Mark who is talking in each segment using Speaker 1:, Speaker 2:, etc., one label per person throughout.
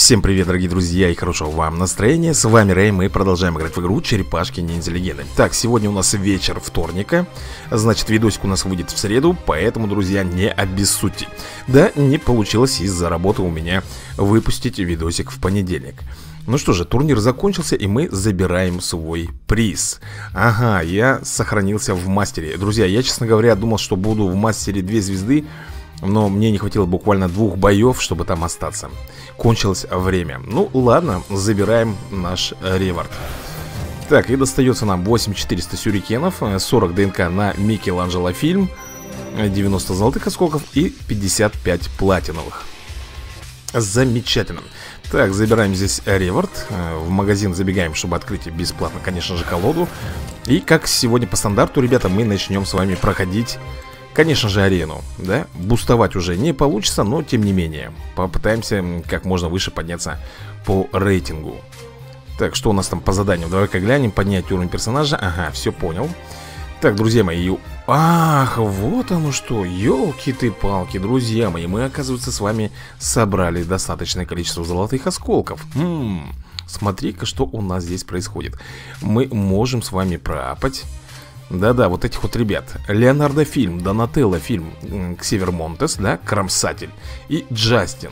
Speaker 1: Всем привет, дорогие друзья, и хорошего вам настроения. С вами Рэй, мы продолжаем играть в игру Черепашки Ниндзя Легенды. Так, сегодня у нас вечер вторника. Значит, видосик у нас выйдет в среду, поэтому, друзья, не обессудьте. Да, не получилось из-за работы у меня выпустить видосик в понедельник. Ну что же, турнир закончился, и мы забираем свой приз. Ага, я сохранился в мастере. Друзья, я, честно говоря, думал, что буду в мастере 2 звезды, но мне не хватило буквально 2 боев, чтобы там остаться. Кончилось время. Ну ладно, забираем наш реворд. Так, и достается нам 8400 сюрикенов, 40 ДНК на Микеланджело фильм, 90 золотых осколков и 55 платиновых. Замечательно. Так, забираем здесь реворд. В магазин забегаем, чтобы открыть бесплатно, конечно же, колоду. И как сегодня по стандарту, ребята, мы начнем с вами проходить, конечно же, арену, да? Бустовать уже не получится, но тем не менее попытаемся как можно выше подняться по рейтингу. Так, что у нас там по заданию? Давай-ка глянем, поднять уровень персонажа. Ага, все понял. Так, друзья мои, ах, вот оно что, елки ты палки, друзья мои. Мы, оказывается, с вами собрали достаточное количество золотых осколков. Смотри-ка, что у нас здесь происходит. Мы можем с вами проапать. Да-да, вот этих вот ребят. Леонардо фильм, Донателло фильм, Ксивер Монтес, да, Кромсатель и Джастин.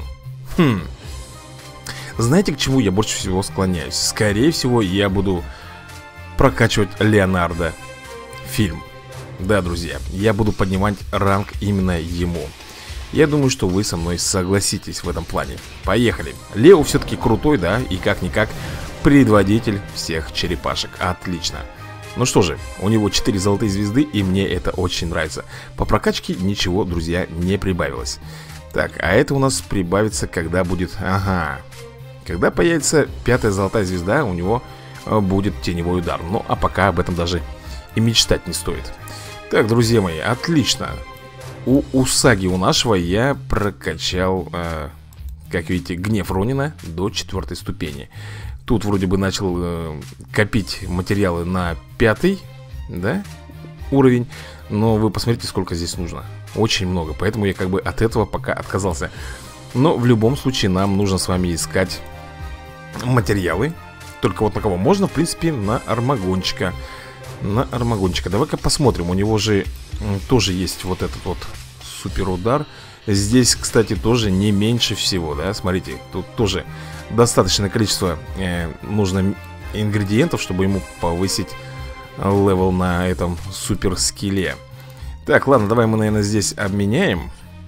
Speaker 1: Знаете, к чему я больше всего склоняюсь? Скорее всего, я буду прокачивать Леонардо фильм. Да, друзья, я буду поднимать ранг именно ему. Я думаю, что вы со мной согласитесь в этом плане. Поехали. Лео все-таки крутой, да, и как-никак предводитель всех черепашек. Отлично. Ну что же, у него 4 золотые звезды, и мне это очень нравится. По прокачке ничего, друзья, не прибавилось. Так, а это у нас прибавится, когда будет... Ага. Когда появится 5-я золотая звезда, у него будет теневой удар. Ну, а пока об этом даже и мечтать не стоит. Так, друзья мои, отлично. У Усаги, у нашего, я прокачал, как видите, гнев Ронина до 4-й ступени. Тут вроде бы начал копить материалы на 5-й, да, уровень. Но вы посмотрите, сколько здесь нужно. Очень много, поэтому я как бы от этого пока отказался. Но в любом случае нам нужно с вами искать материалы. Только вот на кого можно, в принципе, на Армагончика. На Армагончика. Давай-ка посмотрим, у него же тоже есть вот этот вот супер удар. Здесь, кстати, тоже не меньше всего, да, смотрите, тут тоже достаточное количество нужно ингредиентов, чтобы ему повысить левел на этом супер скилле. Так, ладно, давай мы, наверное, здесь обменяем.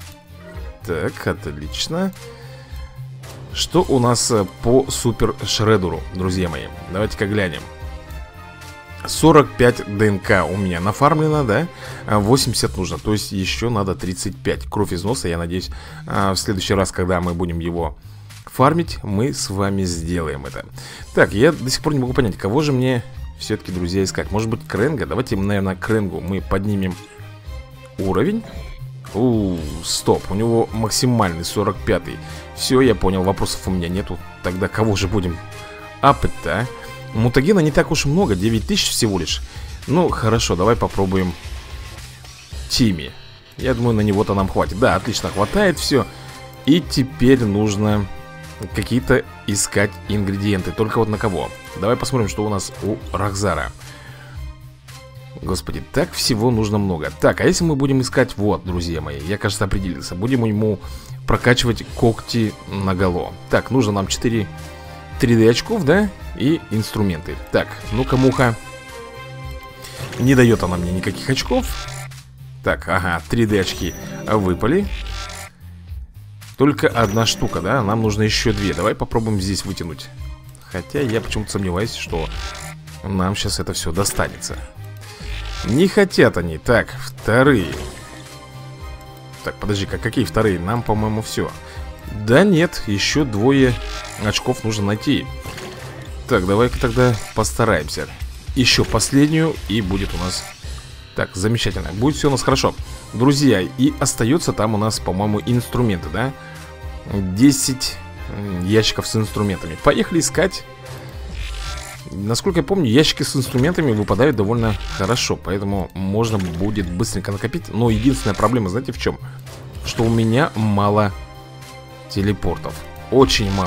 Speaker 1: Так, отлично. Что у нас по супер шредеру, друзья мои? Давайте-ка глянем. 45 ДНК у меня нафармлено, да? 80 нужно, то есть еще надо 35. Кровь из носа, я надеюсь, в следующий раз, когда мы будем его фармить, мы с вами сделаем это. Так, я до сих пор не могу понять, кого же мне все-таки, друзья, искать. Может быть, Кренга? Давайте, наверное, Кренгу мы поднимем уровень. Стоп, у него максимальный 45-й. Все, я понял, вопросов у меня нету. Тогда кого же будем апать-то, а? Мутагена не так уж много, 9000 всего лишь. Ну, хорошо, давай попробуем Тимми. Я думаю, на него-то нам хватит. Да, отлично, хватает все. И теперь нужно какие-то искать ингредиенты. Только вот на кого? Давай посмотрим, что у нас у Рахзара. Господи, так всего нужно много. Так, а если мы будем искать, вот, друзья мои, я, кажется, определился. Будем ему прокачивать когти наголо. Так, нужно нам 4 3D очков, да? И инструменты. Так, ну-ка, муха. Не дает она мне никаких очков. Так, ага, 3D очки выпали. Только 1 штука, да? Нам нужно еще 2. Давай попробуем здесь вытянуть. Хотя я почему-то сомневаюсь, что нам сейчас это все достанется. Не хотят они. Так, вторые. Так, подожди-ка, какие вторые? Нам, по-моему, все. Да нет, еще 2 очков нужно найти. Так, давай-ка тогда постараемся. Еще последнюю, и будет у нас... Так, замечательно, будет все у нас хорошо. Друзья, и остается там у нас, по-моему, инструменты, да? 10 ящиков с инструментами. Поехали искать. Насколько я помню, ящики с инструментами выпадают довольно хорошо, поэтому можно будет быстренько накопить. Но единственная проблема, знаете, в чем? Что у меня мало телепортов. Очень мало.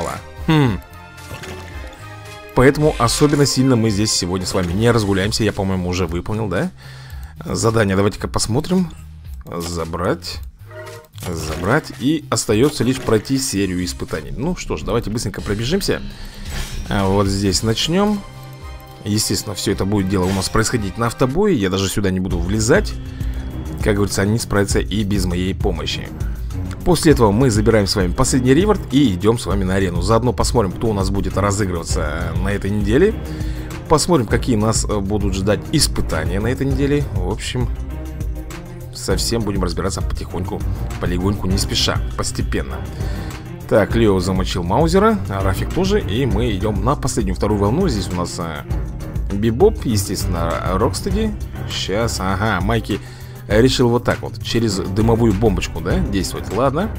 Speaker 1: Поэтому особенно сильно мы здесь сегодня с вами не разгуляемся. Я, по-моему, уже выполнил, да? Задание давайте-ка посмотрим. Забрать. Забрать. И остается лишь пройти серию испытаний. Ну что ж, давайте быстренько пробежимся. Вот здесь начнем. Естественно, все это будет дело у нас происходить на автобое. Я даже сюда не буду влезать. Как говорится, они справятся и без моей помощи. После этого мы забираем с вами последний реворд и идем с вами на арену. Заодно посмотрим, кто у нас будет разыгрываться на этой неделе. Посмотрим, какие нас будут ждать испытания на этой неделе. В общем, совсем будем разбираться потихоньку, полегоньку, не спеша, постепенно. Так, Лео замочил Маузера, Рафик тоже. И мы идем на последнюю, вторую волну. Здесь у нас Бибоп, естественно, Рокстеди. Сейчас, ага, Майки решил вот так вот, через дымовую бомбочку, да, действовать. Ладно.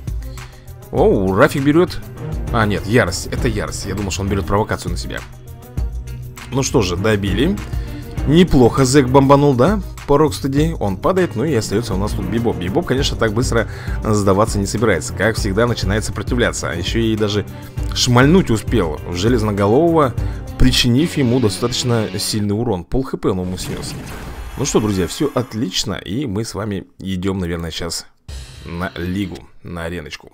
Speaker 1: О, Рафик берет... А, нет, ярость, это ярость. Я думал, что он берет провокацию на себя. Ну что же, добили. Неплохо Зэк бомбанул, да, по Рокстеди. Он падает, ну и остается у нас тут Бибоп. Бибоп, конечно, так быстро сдаваться не собирается. Как всегда, начинает сопротивляться. А еще и даже шмальнуть успел в Железноголового, причинив ему достаточно сильный урон. Пол хп он ему снес. Ну что, друзья, все отлично. И мы с вами идем, наверное, сейчас на лигу, на ареночку.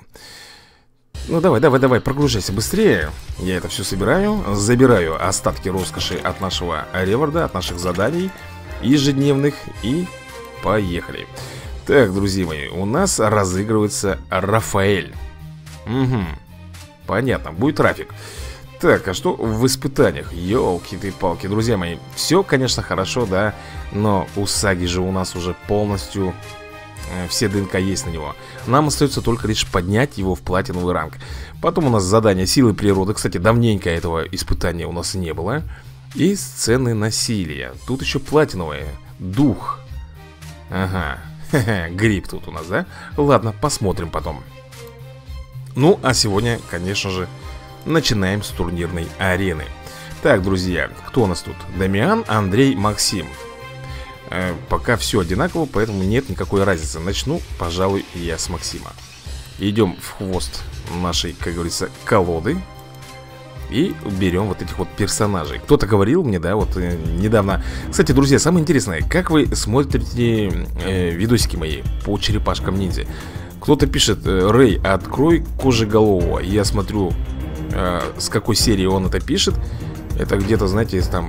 Speaker 1: Ну давай, прогружайся быстрее. Я это все собираю. Забираю остатки роскоши от нашего реворда, от наших заданий ежедневных. И поехали. Так, друзья мои, у нас разыгрывается Рафаэль. Угу, понятно, будет Рафик. Так, а что в испытаниях? Ёлки ты палки, друзья мои. Все, конечно, хорошо, да. Но у Саги же у нас уже полностью все ДНК есть на него. Нам остается только лишь поднять его в платиновый ранг. Потом у нас задание силы природы. Кстати, давненько этого испытания у нас не было. И сцены насилия. Тут еще платиновое. Дух. Ага, гриб тут у нас, да? Ладно, посмотрим потом. Ну, а сегодня, конечно же, начинаем с турнирной арены. Так, друзья, кто у нас тут? Дамиан, Андрей, Максим. Пока все одинаково, поэтому нет никакой разницы. Начну, пожалуй, я с Максима. Идем в хвост нашей, как говорится, колоды. И берем вот этих вот персонажей. Кто-то говорил мне, да, вот недавно. Кстати, друзья, самое интересное, как вы смотрите видосики мои по черепашкам ниндзя? Кто-то пишет: Рэй, открой Кожеголового. Я смотрю, с какой серии он это пишет. Это где-то, знаете, там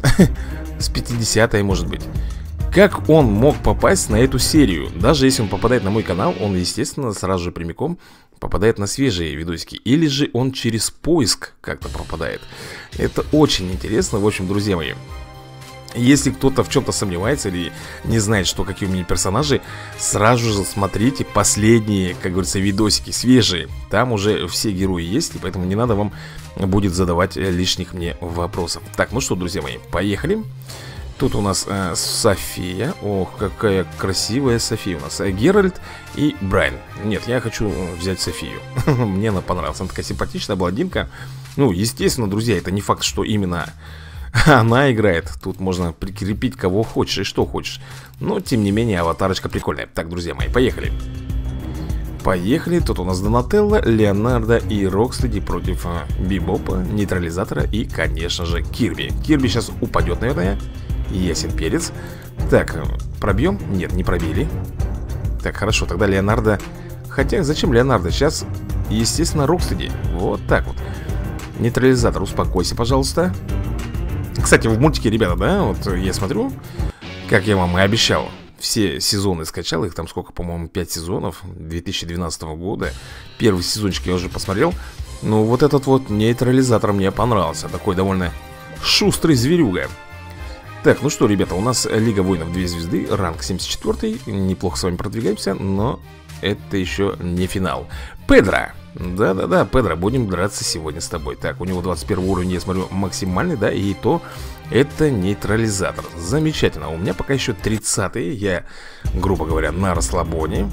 Speaker 1: с 50-й, может быть. Как он мог попасть на эту серию? Даже если он попадает на мой канал, он, естественно, сразу же прямиком попадает на свежие видосики. Или же он через поиск как-то попадает. Это очень интересно. В общем, друзья мои, если кто-то в чем-то сомневается или не знает, что какие у меня персонажи, сразу же смотрите последние, как говорится, видосики свежие. Там уже все герои есть, и поэтому не надо вам будет задавать лишних мне вопросов. Так, ну что, друзья мои, поехали. Тут у нас София. Ох, какая красивая София у нас. Геральт и Брайан. Нет, я хочу взять Софию. Мне она понравилась. Она такая симпатичная блондинка. Ну, естественно, друзья, это не факт, что именно она играет. Тут можно прикрепить кого хочешь и что хочешь. Но, тем не менее, аватарочка прикольная. Так, друзья мои, поехали. Поехали. Тут у нас Донателло, Леонардо и Рокстеди против Бибопа, Нейтрализатора и, конечно же, Кирби. Кирби сейчас упадет, наверное. Ясен перец. Так, пробьем? Нет, не пробили. Так, хорошо, тогда Леонардо. Хотя, зачем Леонардо? Сейчас, естественно, Рокстеди. Вот так вот. Нейтрализатор, успокойся, пожалуйста. Кстати, в мультике, ребята, да, вот я смотрю, как я вам и обещал, все сезоны скачал, их там сколько, по-моему, 5 сезонов 2012 года. Первый сезончик я уже посмотрел. Ну, вот этот вот нейтрализатор мне понравился. Такой довольно шустрый зверюга. Так, ну что, ребята, у нас Лига Воинов 2 звезды, ранг 74. Неплохо с вами продвигаемся, но это еще не финал. Педро. Да-да-да, Педро, будем драться сегодня с тобой. Так, у него 21 уровень, я смотрю, максимальный, да, и то это нейтрализатор. Замечательно, у меня пока еще 30-й, я, грубо говоря, на расслабоне.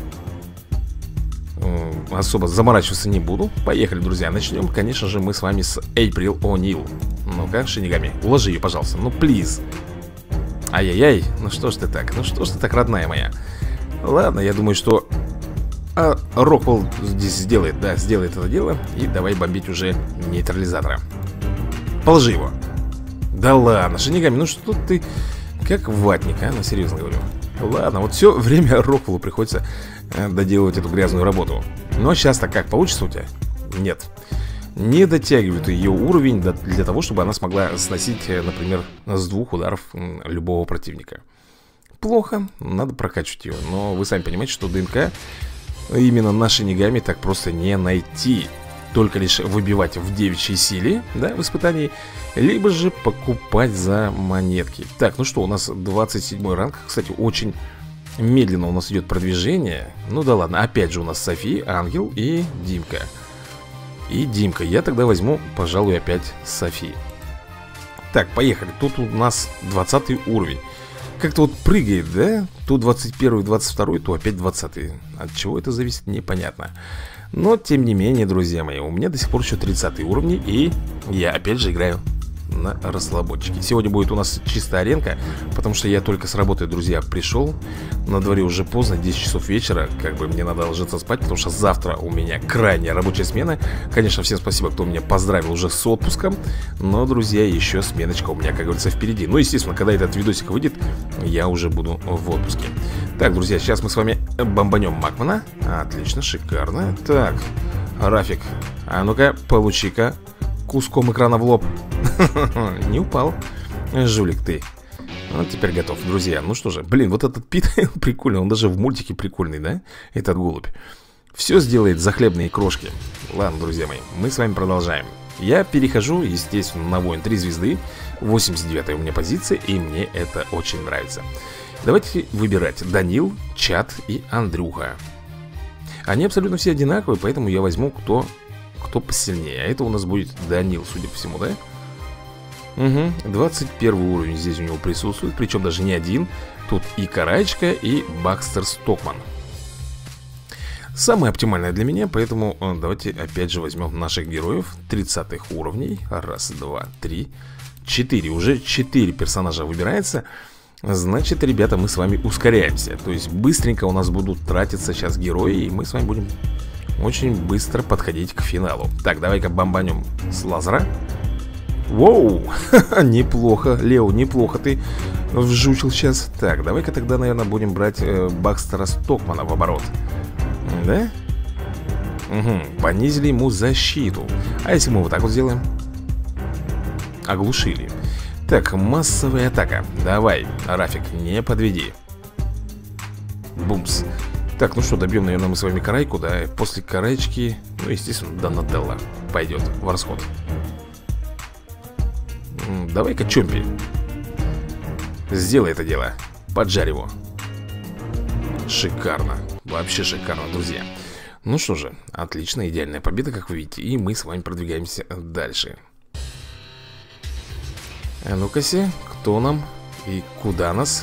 Speaker 1: Особо заморачиваться не буду. Поехали, друзья, начнем, конечно же, мы с вами с Эйприл О'Нил. Ну-ка, Шинигами, уложи ее, пожалуйста, ну, плиз. Ай-яй-яй, ну что ж ты так, родная моя. Ладно, я думаю, что А Роквелл здесь сделает, да, сделает это дело. И давай бомбить уже нейтрализатора. Положи его. Да ладно, Шинигами, ну что ты как ватник, а? Ну серьезно говорю. Ладно, вот все время Роквеллу приходится доделывать эту грязную работу. Но сейчас-то как, получится у тебя? Нет. Не дотягивает ее уровень для того, чтобы она смогла сносить, например, с 2 ударов любого противника. Плохо, надо прокачивать ее. Но вы сами понимаете, что ДНК именно на Шинигами так просто не найти. Только лишь выбивать в девичьей силе, да, в испытании, либо же покупать за монетки. Так, ну что, у нас 27 ранг. Кстати, очень медленно у нас идет продвижение. Ну да ладно, опять же у нас Софи, Ангел и Димка. Я тогда возьму, пожалуй, опять Софи. Так, поехали. Тут у нас 20 уровень. Как-то вот прыгает, да? То 21, 22, то опять 20. От чего это зависит, непонятно. Но, тем не менее, друзья мои, у меня до сих пор еще 30 уровни. И я опять же играю на расслабончике. Сегодня будет у нас чистая аренка, потому что я только с работы, друзья, пришел. На дворе уже поздно, 10 часов вечера. Как бы мне надо ложиться спать, потому что завтра у меня крайняя рабочая смена. Конечно, всем спасибо, кто меня поздравил уже с отпуском. Но, друзья, еще сменочка у меня, как говорится, впереди. Ну, естественно, когда этот видосик выйдет, я уже буду в отпуске. Так, друзья, сейчас мы с вами бомбанем Макмана. Отлично, шикарно. Так, Рафик, а ну-ка, получи-ка куском экрана в лоб. Не упал, жулик ты. Вот теперь готов, друзья. Ну что же, блин, вот этот Пит прикольный. Он даже в мультике прикольный, да? Этот голубь. Все сделает за хлебные крошки. Ладно, друзья мои, мы с вами продолжаем. Я перехожу, естественно, на воин 3 звезды. 89-я у меня позиция, и мне это очень нравится. Давайте выбирать Данил, Чат и Андрюха. Они абсолютно все одинаковые, поэтому я возьму кто посильнее. А это у нас будет Данил, судя по всему, да? Угу, 21 уровень здесь у него присутствует. Причем даже не один. Тут и Карачка, и Бакстер Стокман. Самое оптимальное для меня, поэтому давайте опять же возьмем наших героев 30-х уровней. Раз, два, три, 4. Уже 4 персонажа выбирается. Значит, ребята, мы с вами ускоряемся. То есть быстренько у нас будут тратиться сейчас герои, и мы с вами будем очень быстро подходить к финалу. Так, давай-ка бомбанем с лазера. Воу, неплохо, Лео, неплохо ты вжучил сейчас. Так, давай-ка тогда, наверное, будем брать Бакстера Стокмана в оборот. Да? Угу, понизили ему защиту. А если мы вот так вот сделаем? Оглушили. Так, массовая атака. Давай, Рафик, не подведи. Бумс. Так, ну что, добьем, наверное, мы с вами Карайку, да? После Карайчки, ну, естественно, Донателло пойдет в расход. Давай-ка Чомпи. Сделай это дело. Поджарь его. Шикарно. Вообще шикарно, друзья. Ну что же, отлично, идеальная победа, как вы видите. И мы с вами продвигаемся дальше. А ну-ка-се, кто нам и куда нас?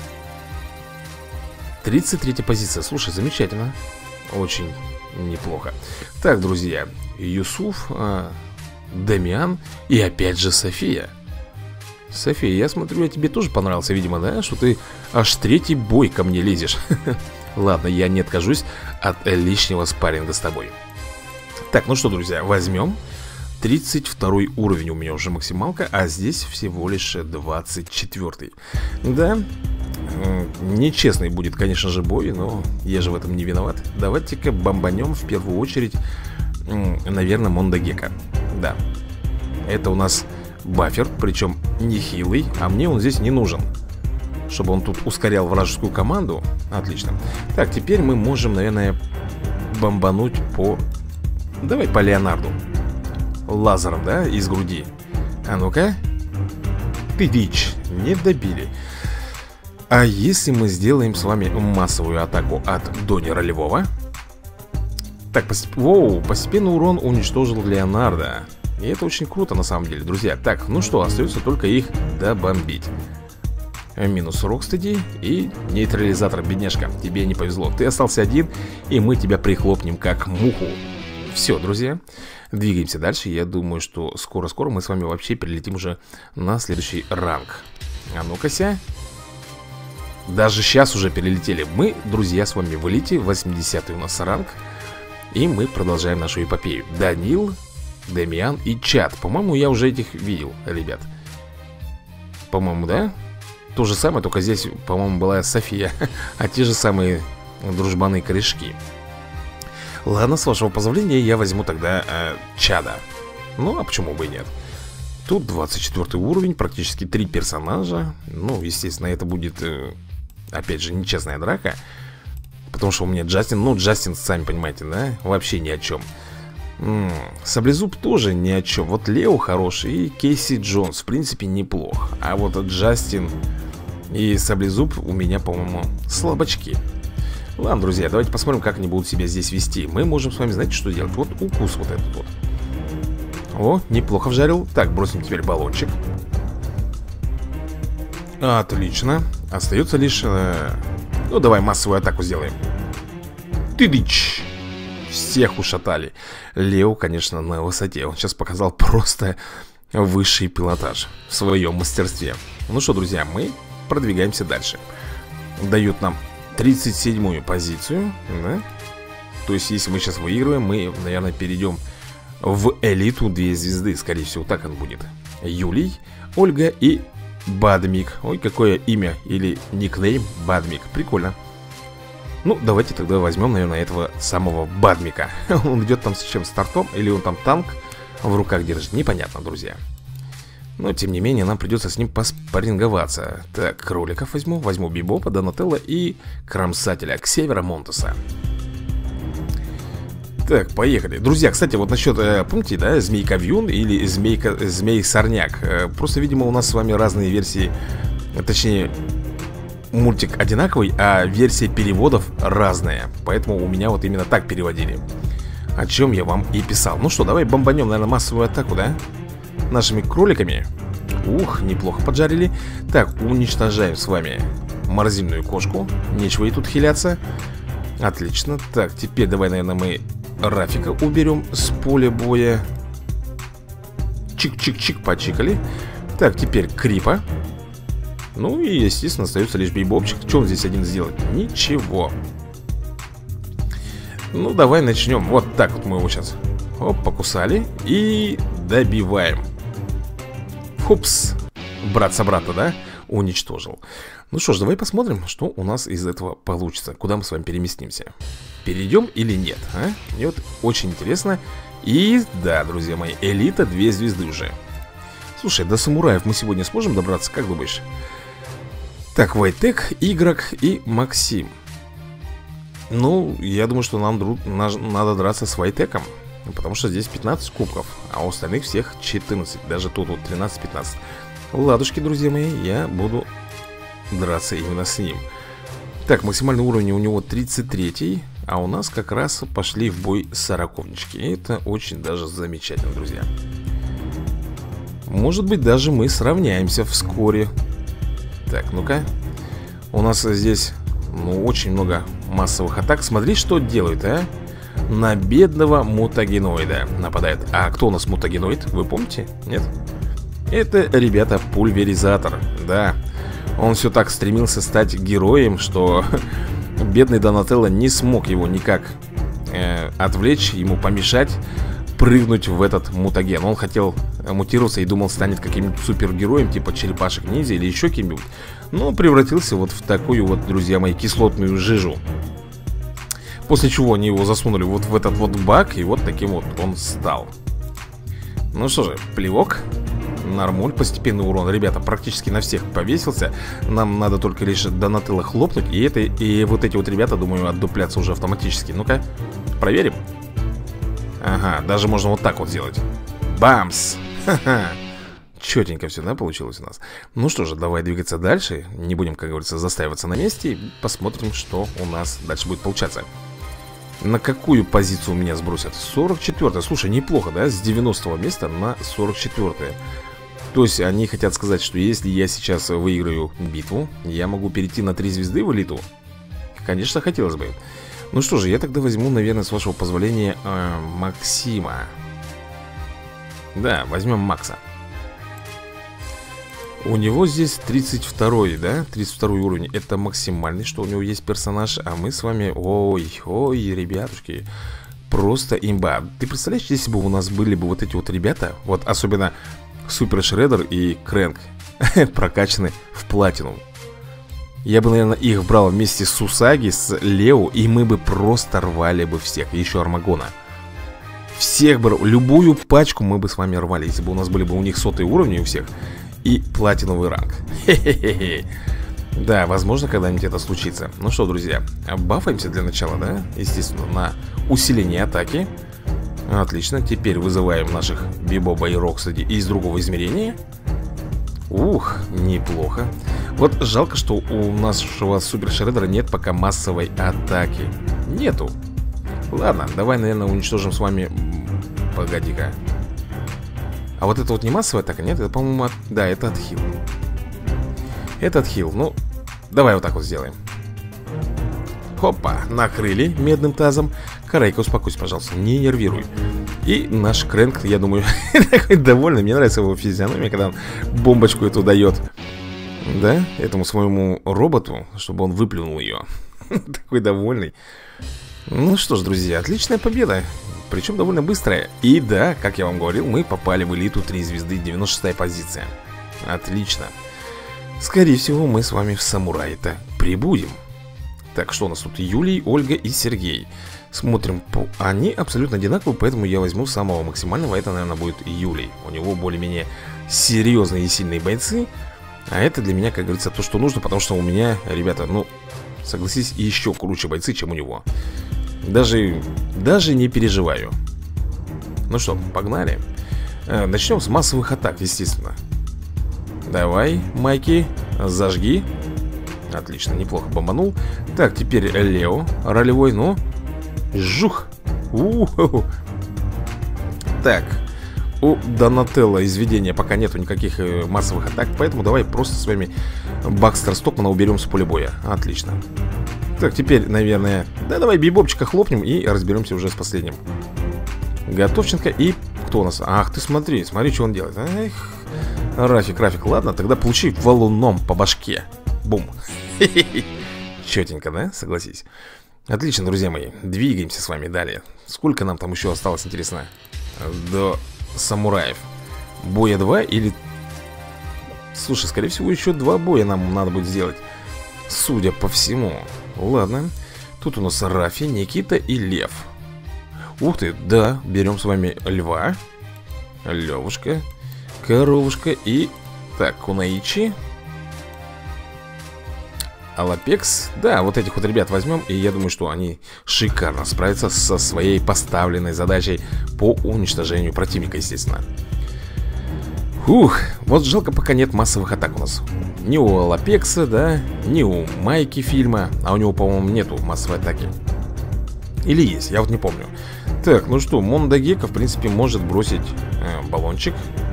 Speaker 1: 33-я позиция. Слушай, замечательно. Очень неплохо. Так, друзья, Юсуф, Дамиан и опять же София. София, я смотрю, я тебе тоже понравился, видимо, да? Что ты аж 3-й бой ко мне лезешь. Ладно, я не откажусь от лишнего спарринга с тобой. Так, ну что, друзья, возьмем 32 уровень у меня уже максималка, а здесь всего лишь 24-й. Да, нечестный будет, конечно же, бой, но я же в этом не виноват. Давайте-ка бомбанем в первую очередь, наверное, Мондагека. Да, это у нас бафер, причем нехилый, а мне он здесь не нужен, чтобы он тут ускорял вражескую команду. Отлично. Так, теперь мы можем, наверное, бомбануть по... Давай по Леонарду. Лазером, да, из груди. А ну-ка. Тыдич, не добили. А если мы сделаем с вами массовую атаку от Дони Ролевого? Так, постепенно урон уничтожил Леонардо. И это очень круто на самом деле, друзья. Так, ну что, остается только их добомбить. Минус Рокстеди и нейтрализатор, бедняжка. Тебе не повезло, ты остался один, и мы тебя прихлопнем как муху. Все, друзья, двигаемся дальше. Я думаю, что скоро-скоро мы с вами вообще перелетим уже на следующий ранг. А ну-ка-ся. Даже сейчас уже перелетели. Мы, друзья, с вами в элите. 80-й у нас ранг. И мы продолжаем нашу эпопею. Данил, Демьян и Чат. По-моему, я уже этих видел, ребят. По-моему, да? То же самое, только здесь, по-моему, была София. А те же самые дружбаны корешки. Ладно, с вашего позволения я возьму тогда Чада. Ну, а почему бы и нет? Тут 24 уровень, практически 3 персонажа. Ну, естественно, это будет, опять же, нечестная драка. Потому что у меня Джастин, ну, Джастин, сами понимаете, да? Вообще ни о чем. Саблезуб тоже ни о чем. Вот Лео хороший и Кейси Джонс, в принципе, неплох. А вот Джастин и Саблезуб у меня, по-моему, слабачки. Ладно, друзья, давайте посмотрим, как они будут себя здесь вести. Мы можем с вами, знаете, что делать? Вот укус вот этот вот. О, неплохо вжарил. Так, бросим теперь баллончик. Отлично. Остается лишь... Ну, давай массовую атаку сделаем. Тыдыч. Всех ушатали. Лео, конечно, на высоте. Он сейчас показал просто высший пилотаж в своем мастерстве. Ну что, друзья, мы продвигаемся дальше. Дают нам 37-ю позицию, да? То есть, если мы сейчас выигрываем, мы, наверное, перейдем в элиту 2 звезды. Скорее всего, так он будет. Юлий, Ольга и Бадмик. Ой, какое имя или никнейм Бадмик. Прикольно. Ну, давайте тогда возьмем, наверное, этого самого Бадмика. Он идет там с чем, стартом? Или он там танк в руках держит? Непонятно, друзья. Но, тем не менее, нам придется с ним поспарринговаться. Так, кроликов возьму. Возьму Бибопа, Донателло и Кромсателя Ксевера Монтеса. Так, поехали. Друзья, кстати, вот насчет, помните, да, Змейка-Вьюн или Змей-Сорняк. Просто, видимо, у нас с вами разные версии. Точнее, мультик одинаковый, а версия переводов разная. Поэтому у меня вот именно так переводили. О чем я вам и писал. Ну что, давай бомбанем, наверное, массовую атаку, да? Нашими кроликами. Ух, неплохо поджарили. Так, уничтожаем с вами морозильную кошку. Нечего ей тут хиляться. Отлично. Так, теперь давай, наверное, мы Рафика уберем с поля боя. Чик-чик-чик, почикали. Так, теперь Крипа. Ну и, естественно, остается лишь Бейбопчик. Что он здесь один сделать? Ничего. Ну, давай начнем. Вот так вот мы его сейчас, оп, покусали. И добиваем. Хупс. Брат-собрата, да? Уничтожил. Ну что ж, давай посмотрим, что у нас из этого получится. Куда мы с вами переместимся. Перейдем или нет, а? Мне вот очень интересно. И, да, друзья мои, элита 2 звезды уже. Слушай, до самураев мы сегодня сможем добраться, как думаешь? Так, Вайтек, Игрок и Максим. Ну, я думаю, что нам надо драться с Вайтеком. Потому что здесь 15 кубков, а у остальных всех 14. Даже тут вот 13-15. Ладушки, друзья мои, я буду драться именно с ним. Так, максимальный уровень у него 33, а у нас как раз пошли в бой 40-нички. Это очень даже замечательно, друзья. Может быть, даже мы сравняемся вскоре. Так, ну-ка. У нас здесь, ну, очень много массовых атак. Смотри, что делают, а? На бедного мутагеноида нападает. А кто у нас мутагеноид? Вы помните? Нет? Это, ребята, пульверизатор. Да. Он все так стремился стать героем, что бедный Донателло не смог его никак отвлечь, ему помешать прыгнуть в этот мутаген. Он хотел мутироваться и думал, станет каким-нибудь супергероем, типа черепашек-ниндзя или еще кем-нибудь. Но превратился вот в такую вот, друзья мои, кислотную жижу. После чего они его засунули вот в этот вот бак, и вот таким вот он стал. Ну что же, плевок. Нормуль, постепенный урон. Ребята, практически на всех повесился. Нам надо только лишь Донателло хлопнуть, и вот эти вот ребята, думаю, отдуплятся уже автоматически. Ну-ка, проверим. Ага, даже можно вот так вот сделать. Бамс! Ха-ха! Четенько все, да, получилось у нас. Ну что же, давай двигаться дальше. Не будем, как говорится, застаиваться на месте. И посмотрим, что у нас дальше будет получаться. На какую позицию меня сбросят? 44-е. Слушай, неплохо, да? С 90-го места на 44-е. То есть они хотят сказать, что если я сейчас выиграю битву, я могу перейти на 3 звезды в элиту. Конечно, хотелось бы. Ну что же, я тогда возьму, наверное, с вашего позволения, Максима. Да, возьмем Макса. У него здесь 32-й, да? 32-й уровень. Это максимальный, что у него есть персонаж. А мы с вами... Ой, ребятушки. просто имба. Ты представляешь, если бы у нас были бы вот эти вот ребята, вот особенно Супер Шреддер и Крэнк, прокачаны в платину. Я бы, наверное, их брал вместе с Усаги, с Лео, и мы бы просто рвали бы всех. Еще Армагона. Всех бы, любую пачку мы бы с вами рвали, если бы у нас были бы у них 100-е уровни у всех и платиновый ранг. Хе-хе-хе. Да, возможно, когда-нибудь это случится. Ну что, друзья, бафаемся для начала, да? Естественно, на усиление атаки. Отлично, теперь вызываем наших Бибоба и Рокстеди из другого измерения. Ух, неплохо. Вот жалко, что у нашего Супер Шреддера нет пока массовой атаки. Нету. Ладно, давай, наверное, уничтожим с вами... Погоди-ка. А вот это вот не массовая атака, нет? Это, по-моему, от... да, это от хил. Это от хил, ну, давай вот так вот сделаем. Хопа, накрыли медным тазом. Карайка, успокойся, пожалуйста, не нервируй. И наш Крэнк, я думаю, такой довольный. Мне нравится его физиономия, когда он бомбочку эту дает. Да, этому своему роботу, чтобы он выплюнул ее. Такой довольный. Ну что ж, друзья, отличная победа. Причем довольно быстрая. И да, как я вам говорил, мы попали в элиту 3 звезды, 96-я позиция. Отлично. Скорее всего, мы с вами в самурае-то прибудем. Так, что у нас тут? Юлий, Ольга и Сергей. Смотрим, они абсолютно одинаковые, поэтому я возьму самого максимального. Это, наверное, будет Юлий. У него более-менее серьезные и сильные бойцы. А это для меня, как говорится, то, что нужно. Потому что у меня, ребята, ну, согласись, еще круче бойцы, чем у него. Даже не переживаю. Ну что, погнали. Начнем с массовых атак, естественно. Давай, Майки, зажги. Отлично, неплохо бомбанул. Так, теперь Лео, ролевой, ну. Жух. У-ху-ху. Так, у Донателло изведения пока нету никаких массовых атак. Поэтому давай просто с вами Бакстер Стокмана уберем с поля боя. Отлично. Так, теперь, наверное, да, давай Бибопчика хлопнем и разберемся уже с последним. Готовченко и кто у нас? Ах, ты смотри, что он делает. Эх, Рафик, ладно, тогда получи валуном по башке. Бум. Четенько, да? Согласись. Отлично, друзья мои, двигаемся с вами далее. Сколько нам там еще осталось, интересно? До самураев. Боя 2 или... Слушай, скорее всего, еще 2 боя нам надо будет сделать. Судя по всему. Ладно. Тут у нас Рафи, Никита и Лев. Ух ты, да, берем с вами Льва, Левушка, Коровушка и... Так, Кунаичи, Алапекс. Да, вот этих вот ребят возьмем. И я думаю, что они шикарно справятся со своей поставленной задачей по уничтожению противника, естественно. Ух, вот жалко, пока нет массовых атак у нас. Ни у Алапекса, да, ни у Майки фильма. А у него, по-моему, нету массовой атаки. Или есть, я вот не помню. Так, ну что, Мондагека, в принципе, может бросить баллончик.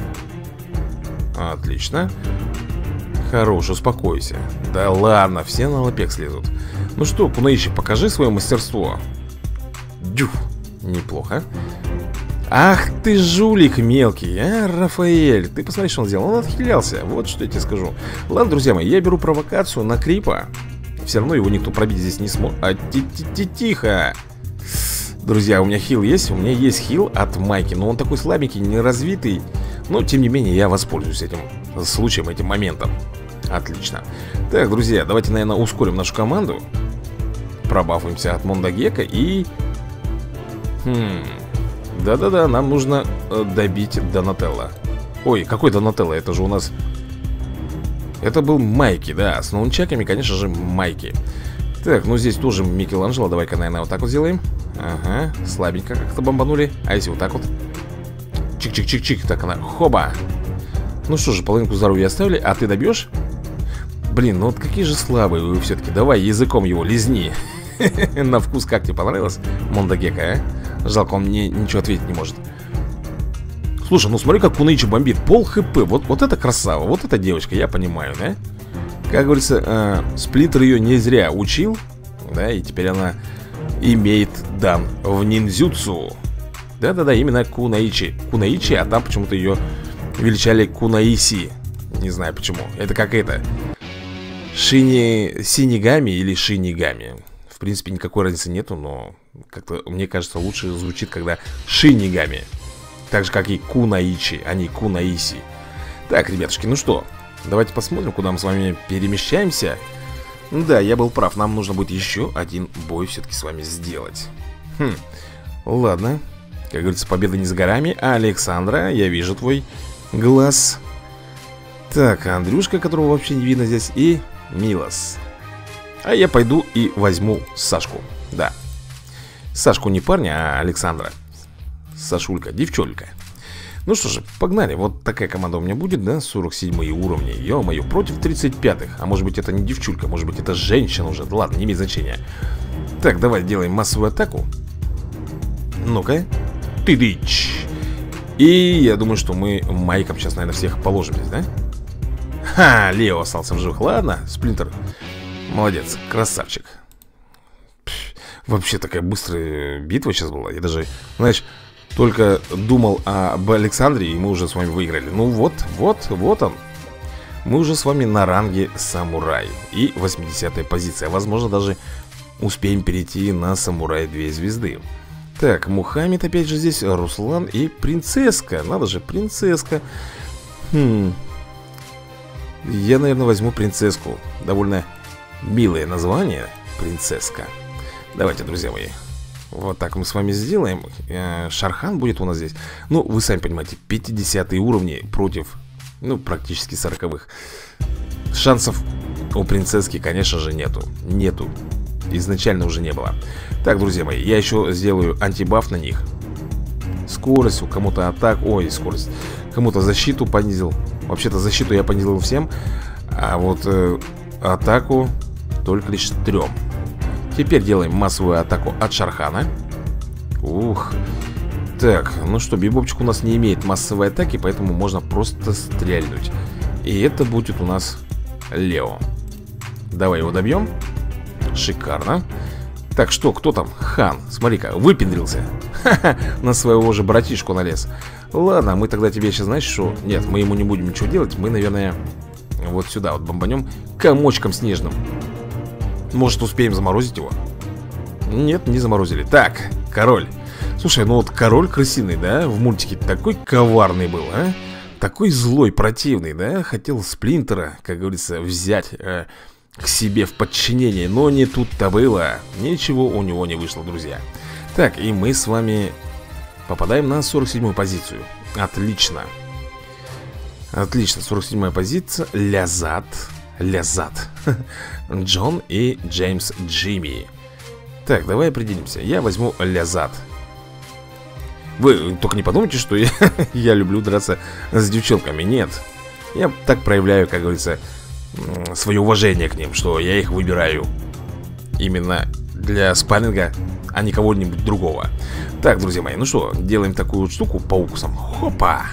Speaker 1: Отлично. Хорош, успокойся. Да ладно, все на Алапекс лезут. Ну что, Кунаичи, покажи свое мастерство. Дюх, неплохо. Ах ты жулик мелкий, а, Рафаэль. Ты посмотри, что он сделал, он отхилялся. Вот что я тебе скажу. Ладно, друзья мои, я беру провокацию на Крипа. Все равно его никто пробить здесь не сможет. А тихо. Друзья, у меня хил есть. У меня есть хил от Майки. Но он такой слабенький, неразвитый. Но, тем не менее, я воспользуюсь этим случаем, этим моментом. Отлично. Так, друзья, давайте, наверное, ускорим нашу команду. Пробафаемся от Мондагека и... Да-да-да, нам нужно добить Донателло. Ой, какой Донателло? Это же у нас... Это был Майки, да, с наунчаками, конечно же, Майки. Так, ну здесь тоже Микеланджело. Давай-ка, наверное, вот так вот сделаем. Ага, слабенько как-то бомбанули. А если вот так вот? Чик-чик-чик-чик. Так, она, хоба. Ну что же, половинку здоровья оставили. А ты добьешь? Блин, ну вот какие же слабые вы все-таки. Давай языком его лизни. На вкус как тебе понравилось, Мондагека, а? Жалко, он мне ничего ответить не может. Слушай, ну смотри, как Кунаичи бомбит. Пол хп, вот это красава. Вот эта девочка, я понимаю, да? Как говорится, Сплиттер ее не зря учил. Да, и теперь она имеет дан в ниндзюцу. Да-да-да, именно Кунаичи. Кунаичи, а там почему-то ее величали Кунаиси. Не знаю почему. Это как это Синигами или Шинигами. В принципе, никакой разницы нету, но Как-то, мне кажется, лучше звучит, когда Шинигами. Так же, как и Кунаичи, а не Кунаиси. Так, ребятушки, ну что, давайте посмотрим, куда мы с вами перемещаемся. Да, я был прав, нам нужно будет еще один бой все-таки с вами сделать. Ладно. Как говорится, победа не за горами. А Александра, я вижу твой глаз. Так, Андрюшка, которого вообще не видно здесь. И Милос. А я пойду и возьму Сашку. Да. Сашку не парня, а Александра. Сашулька, девчонка. Ну что же, погнали. Вот такая команда у меня будет, да? 47 уровни. Ё-моё, против 35-х. А может быть это не девчулька, может быть это женщина уже. Да ладно, не имеет значения. Так, давай делаем массовую атаку. Ну-ка. Ты-дыч. И я думаю, что мы майком сейчас, наверное, всех положим здесь, да? Ха, Лео остался в живых. Ладно, Сплинтер. Молодец, красавчик. Вообще такая быстрая битва сейчас была. Я даже, знаешь, только думал об Александре, и мы уже с вами выиграли. Ну вот он. Мы уже с вами на ранге самурай. И 80-я позиция. Возможно, даже успеем перейти на самурай 2 звезды. Так, Мухаммед опять же здесь, Руслан и принцесска. Надо же, принцесска. Я, наверное, возьму принцесску. Довольно милое название, принцесска. Давайте, друзья мои, вот так мы с вами сделаем. Шархан будет у нас здесь. Ну, вы сами понимаете, 50-е уровни против, ну, практически 40-х. Шансов у принцесски, конечно же, нету. Изначально уже не было. Так, друзья мои, я еще сделаю антибаф на них. Скорость, у кому-то атак. Ой, скорость. Кому-то защиту понизил. Вообще-то защиту я понизил всем. А вот атаку только лишь 3. Теперь делаем массовую атаку от Шархана. Ух. Так, ну что, Бибопчик у нас не имеет массовой атаки, поэтому можно просто стрельнуть. И это будет у нас Лео. Давай его добьем. Шикарно. Так, что, кто там? Хан, смотри-ка, выпендрился. Ха-ха, на своего же братишку налез. Ладно, мы тогда тебе сейчас, знаешь, что? Нет, мы ему не будем ничего делать. Мы, наверное, вот сюда вот бомбанем комочком снежным. Может, успеем заморозить его? Нет, не заморозили. Так, король. Слушай, ну вот король крысиный, да? В мультике такой коварный был, а? Такой злой, противный, да? Хотел Сплинтера, как говорится, взять к себе в подчинение. Но не тут-то было. Ничего у него не вышло, друзья. Так, и мы с вами попадаем на 47-ю позицию. Отлично. Отлично, 47-я позиция. Лязат. Джон и Джеймс Джимми. Так, давай определимся. Я возьму Лязат. Вы только не подумайте, что я люблю драться с девчонками. Нет. Я так проявляю, как говорится, свое уважение к ним, что я их выбираю именно для спарринга, а не кого-нибудь другого. Так, друзья мои, ну что, делаем такую вот штуку по укусам. Хопа.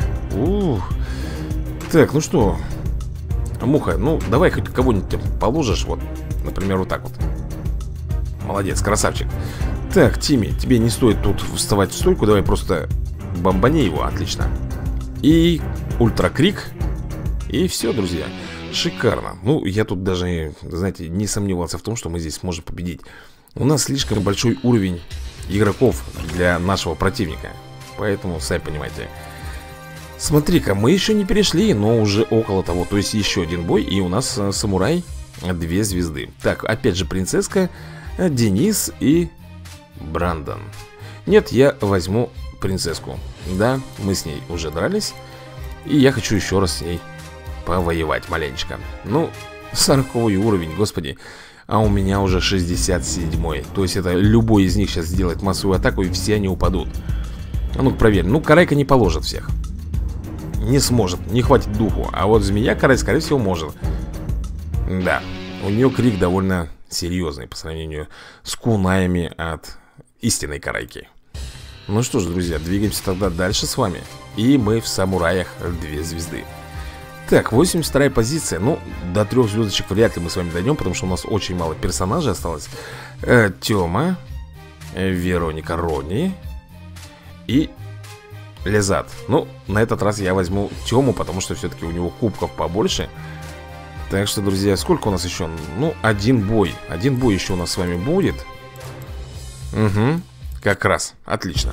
Speaker 1: Так, ну что, Муха, ну давай хоть кого-нибудь положишь. Вот, например, вот так вот. Молодец, красавчик. Так, Тимми, тебе не стоит тут вставать в стойку. Давай просто бомбани его, отлично. И ультракрик. И все, друзья. Шикарно. Ну, я тут даже, знаете, не сомневался в том, что мы здесь сможем победить. У нас слишком большой уровень игроков для нашего противника. Поэтому, сами понимаете. Смотри-ка, мы еще не перешли, но уже около того. То есть еще один бой, и у нас самурай 2 звезды. Так, опять же принцесска, Денис и Брандон. Нет, я возьму принцесску. Да, мы с ней уже дрались. И я хочу еще раз с ней повоевать маленечко. Ну, 40-й уровень, господи. А у меня уже 67-й. То есть это любой из них сейчас сделает массовую атаку, и все они упадут. А ну-ка проверь. Ну, Карайка не положит всех. Не сможет, не хватит духу. А вот змея Карай, скорее всего, может. Да, у нее крик довольно серьезный по сравнению с кунаями от истинной Карайки. Ну что ж, друзья, двигаемся тогда дальше с вами. И мы в самураях 2 звезды. Так, 82-я позиция. Ну, до 3 звездочек вряд ли мы с вами дойдем, потому что у нас очень мало персонажей осталось. Тёма, Вероника Рони и Лязат. Ну, на этот раз я возьму Тёму, потому что все-таки у него кубков побольше. Так что, друзья, сколько у нас еще? Ну, один бой. Один бой еще у нас с вами будет. Угу. Как раз, отлично.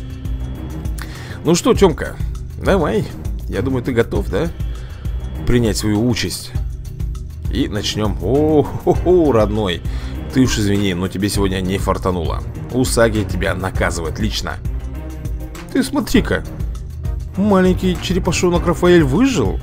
Speaker 1: Ну что, Тёмка, давай. Я думаю, ты готов, да? Принять свою участь. И начнем. О-хо-хо, родной. Ты уж извини, но тебе сегодня не фартануло. Усаги тебя наказывает лично. Ты смотри-ка. Маленький черепашонок Рафаэль выжил?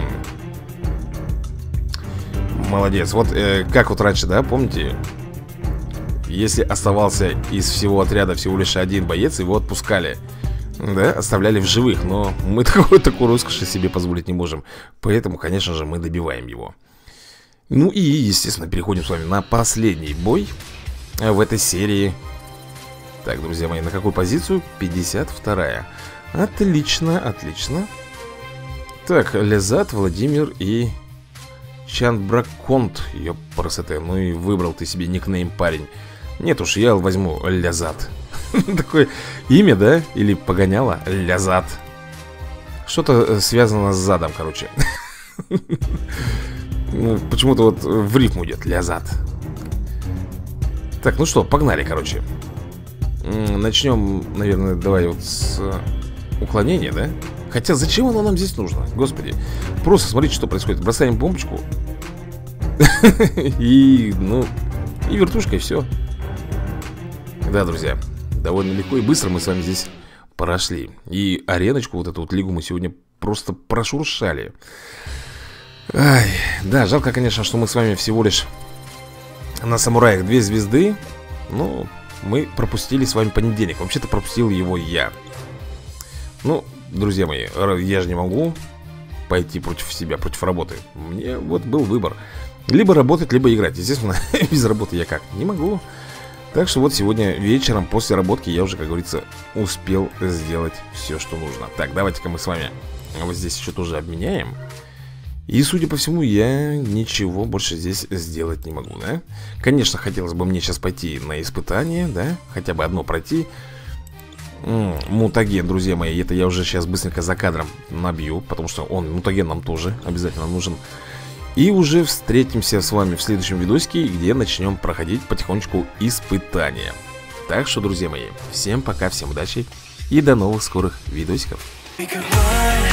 Speaker 1: Молодец. Вот как вот раньше, да, помните? Если оставался из всего отряда всего лишь один боец, его отпускали. Да, оставляли в живых. Но мы такую роскошь себе позволить не можем. Поэтому, конечно же, мы добиваем его. Ну и, естественно, переходим с вами на последний бой в этой серии. Так, друзья мои, на какую позицию? 52-я. Отлично, отлично. Так, Лязат, Владимир и Чанбраконт. Ёпрасоте, ну и выбрал ты себе никнейм, парень. Нет уж, я возьму Лязат. Такое имя, да? Или погоняло? Лязат. Что-то связано с задом, короче. Ну, почему-то вот в рифму идет Лязат. Так, ну что, погнали, короче. Начнем, наверное, давай вот с уклонения, да? Хотя зачем оно нам здесь нужно? Господи. Просто смотрите, что происходит. Бросаем бомбочку. И, ну, и вертушка, и все. Да, друзья, довольно легко и быстро мы с вами здесь прошли. И ареночку, вот эту вот лигу мы сегодня просто прошуршали. Ай, да, жалко, конечно, что мы с вами всего лишь на самураях 2 звезды. Ну, мы пропустили с вами понедельник. Вообще-то пропустил его я. Ну, друзья мои, я же не могу пойти против себя, против работы. Мне вот был выбор. Либо работать, либо играть. Естественно, без работы я как? Не могу. Так что вот сегодня вечером после работки я уже, как говорится, успел сделать все, что нужно. Так, давайте-ка мы с вами вот здесь еще тоже обменяем. И, судя по всему, я ничего больше здесь сделать не могу, да? Конечно, хотелось бы мне сейчас пойти на испытание, да? Хотя бы одно пройти. Мутаген, друзья мои, это я уже сейчас быстренько за кадром набью. Потому что мутаген нам тоже обязательно нужен. И уже встретимся с вами в следующем видосике, где начнем проходить потихонечку испытания. Так что, друзья мои, всем пока, всем удачи и до новых скорых видосиков.